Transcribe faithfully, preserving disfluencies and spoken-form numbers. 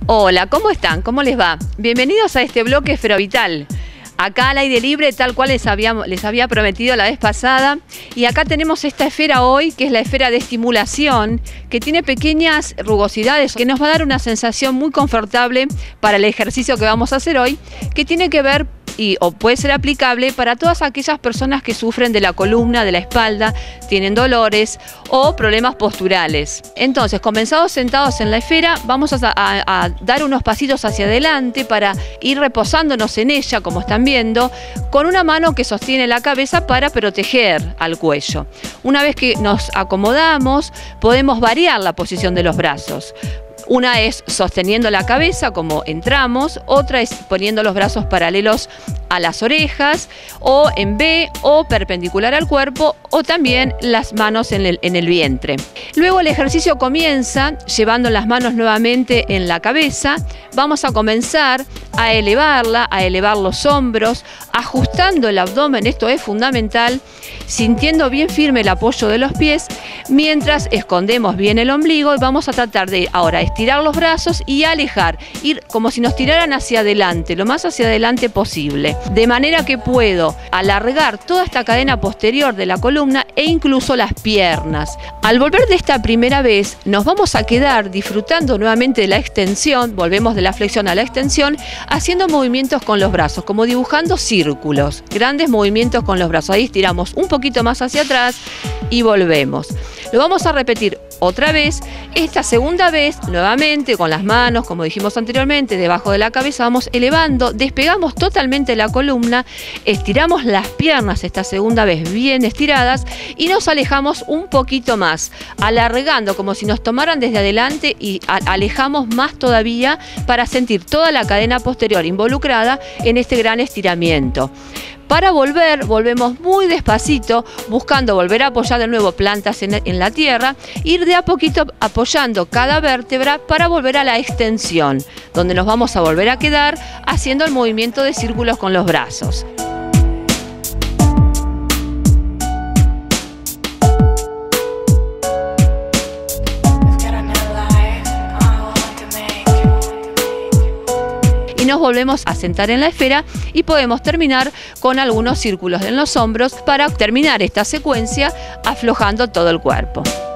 Hola, ¿cómo están? ¿Cómo les va? Bienvenidos a este bloque Esferovital. Acá al aire libre, tal cual les, habíamos, les había prometido la vez pasada. Y acá tenemos esta esfera hoy, que es la esfera de estimulación, que tiene pequeñas rugosidades, que nos va a dar una sensación muy confortable para el ejercicio que vamos a hacer hoy, que tiene que ver y, o puede ser aplicable para todas aquellas personas que sufren de la columna, de la espalda, tienen dolores o problemas posturales. Entonces, comenzados sentados en la esfera, vamos a, a, a dar unos pasitos hacia adelante para ir reposándonos en ella, como están viendo, con una mano que sostiene la cabeza para proteger al cuello. Una vez que nos acomodamos, podemos variar la posición de los brazos. Una es sosteniendo la cabeza como entramos, otra es poniendo los brazos paralelos a las orejas o en V o perpendicular al cuerpo o también las manos en el, en el vientre. Luego el ejercicio comienza llevando las manos nuevamente en la cabeza. Vamos a comenzar a elevarla, a elevar los hombros, ajustando el abdomen, esto es fundamental, sintiendo bien firme el apoyo de los pies, mientras escondemos bien el ombligo y vamos a tratar de ahora estirar los brazos y alejar, ir como si nos tiraran hacia adelante, lo más hacia adelante posible, de manera que puedo alargar toda esta cadena posterior de la columna e incluso las piernas. Al volver de esta primera vez, nos vamos a quedar disfrutando nuevamente de la extensión, volvemos de la flexión a la extensión, haciendo movimientos con los brazos, como dibujando círculos, grandes movimientos con los brazos. Ahí estiramos un poquito más hacia atrás y volvemos. Lo vamos a repetir otra vez. Esta segunda vez, nuevamente con las manos, como dijimos anteriormente, debajo de la cabeza, vamos elevando, despegamos totalmente la columna, estiramos las piernas esta segunda vez bien estiradas y nos alejamos un poquito más, alargando como si nos tomaran desde adelante y alejamos más todavía para sentir toda la cadena posterior involucrada en este gran estiramiento. Para volver, volvemos muy despacito, buscando volver a apoyar de nuevo plantas en, en la tierra, ir de a poquito apoyando cada vértebra para volver a la extensión, donde nos vamos a volver a quedar haciendo el movimiento de círculos con los brazos. Y nos volvemos a sentar en la esfera y podemos terminar con algunos círculos en los hombros para terminar esta secuencia aflojando todo el cuerpo.